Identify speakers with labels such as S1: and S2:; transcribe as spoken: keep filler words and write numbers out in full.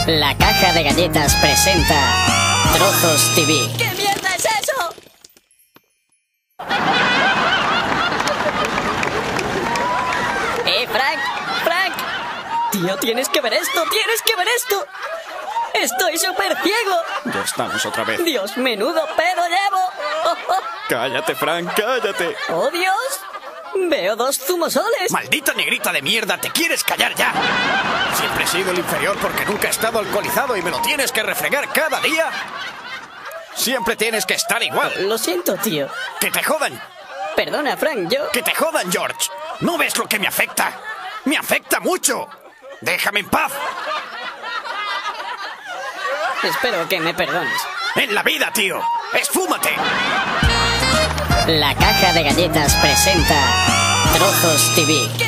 S1: La caja de galletas presenta Trozos T V.
S2: ¿Qué mierda es eso?
S1: ¡Eh, Frank! ¡Frank! Tío, tienes que ver esto, tienes que ver esto. Estoy súper ciego.
S3: Ya estamos otra vez.
S1: Dios, menudo pedo llevo. Oh, oh.
S3: Cállate, Frank, cállate.
S1: ¡Oh, Dios! Veo dos zumosoles.
S3: Maldita negrita de mierda, ¿te quieres callar ya? Siempre he sido el inferior porque nunca he estado alcoholizado y me lo tienes que refregar cada día. Siempre tienes que estar igual.
S1: Lo siento, tío.
S3: ¡Que te jodan!
S1: Perdona, Frank, yo...
S3: ¡Que te jodan, George! ¿No ves lo que me afecta? ¡Me afecta mucho! ¡Déjame en paz!
S1: Espero que me perdones.
S3: ¡En la vida, tío! ¡Esfúmate!
S1: La caja de galletas presenta Trozos T V.